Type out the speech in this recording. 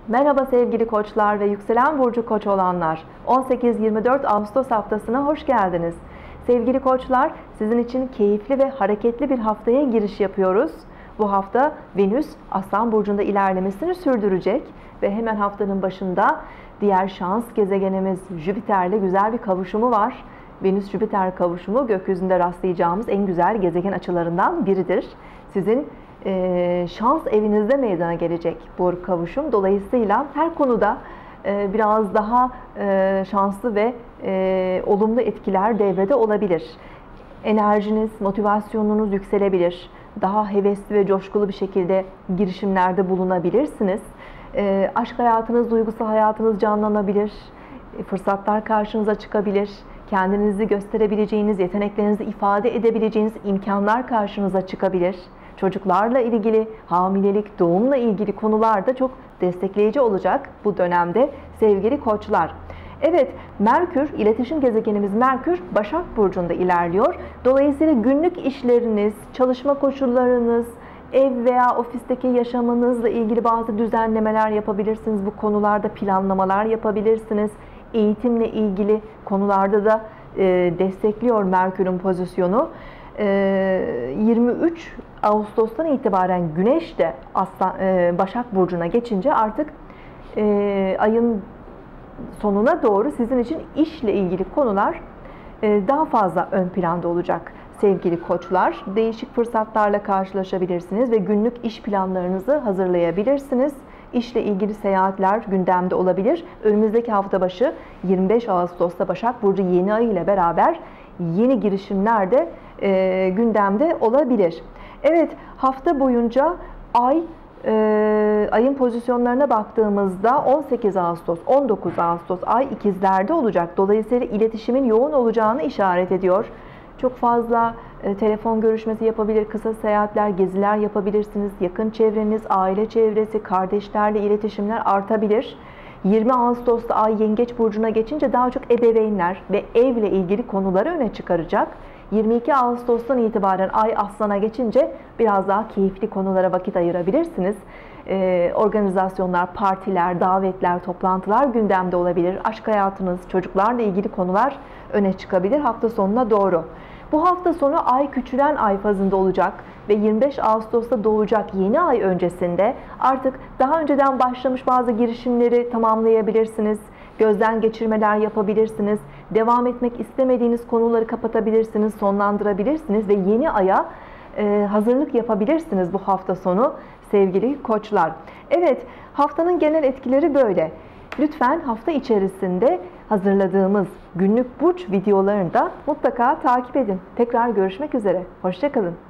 Merhaba sevgili koçlar ve yükselen burcu koç olanlar. 18-24 Ağustos haftasına hoş geldiniz. Sevgili koçlar, sizin için keyifli ve hareketli bir haftaya giriş yapıyoruz. Bu hafta Venüs Aslan burcunda ilerlemesini sürdürecek ve hemen haftanın başında diğer şans gezegenimiz Jüpiter'le güzel bir kavuşumu var. Venüs-Jüpiter kavuşumu gökyüzünde rastlayacağımız en güzel gezegen açılarından biridir. Sizin şans evinizde meydana gelecek bu kavuşum. Dolayısıyla her konuda biraz daha şanslı ve olumlu etkiler devrede olabilir. Enerjiniz, motivasyonunuz yükselebilir. Daha hevesli ve coşkulu bir şekilde girişimlerde bulunabilirsiniz. Aşk hayatınız, duygusal hayatınız canlanabilir. Fırsatlar karşınıza çıkabilir. Kendinizi gösterebileceğiniz, yeteneklerinizi ifade edebileceğiniz imkanlar karşınıza çıkabilir. Çocuklarla ilgili, hamilelik, doğumla ilgili konularda çok destekleyici olacak bu dönemde sevgili koçlar. Evet, Merkür, iletişim gezegenimiz Merkür, Başak Burcu'nda ilerliyor. Dolayısıyla günlük işleriniz, çalışma koşullarınız, ev veya ofisteki yaşamınızla ilgili bazı düzenlemeler yapabilirsiniz. Bu konularda planlamalar yapabilirsiniz. Eğitimle ilgili konularda da destekliyor Merkür'ün pozisyonu. 23 Ağustos'tan itibaren Güneş de Başak Burcu'na geçince artık ayın sonuna doğru sizin için işle ilgili konular daha fazla ön planda olacak sevgili koçlar. Değişik fırsatlarla karşılaşabilirsiniz ve günlük iş planlarınızı hazırlayabilirsiniz. İşle ilgili seyahatler gündemde olabilir. Önümüzdeki hafta başı 25 Ağustos'ta Başak Burcu yeni ay ile beraber yeni girişimler de gündemde olabilir. Evet, hafta boyunca ayın pozisyonlarına baktığımızda 18 Ağustos, 19 Ağustos ay ikizlerde olacak. Dolayısıyla iletişimin yoğun olacağını işaret ediyor. Çok fazla telefon görüşmesi yapabilir, kısa seyahatler, geziler yapabilirsiniz. Yakın çevreniz, aile çevresi, kardeşlerle iletişimler artabilir. 20 Ağustos'ta ay Yengeç Burcu'na geçince daha çok ebeveynler ve evle ilgili konuları öne çıkaracak. 22 Ağustos'tan itibaren ay Aslan'a geçince biraz daha keyifli konulara vakit ayırabilirsiniz. Organizasyonlar, partiler, davetler, toplantılar gündemde olabilir. Aşk hayatınız, çocuklarla ilgili konular öne çıkabilir hafta sonuna doğru. Bu hafta sonu ay küçülen ay fazında olacak ve 25 Ağustos'ta doğacak yeni ay öncesinde artık daha önceden başlamış bazı girişimleri tamamlayabilirsiniz. Gözden geçirmeler yapabilirsiniz. Devam etmek istemediğiniz konuları kapatabilirsiniz, sonlandırabilirsiniz ve yeni aya hazırlık yapabilirsiniz bu hafta sonu sevgili koçlar. Evet, haftanın genel etkileri böyle. Lütfen hafta içerisinde hazırladığımız günlük burç videolarını da mutlaka takip edin. Tekrar görüşmek üzere. Hoşça kalın.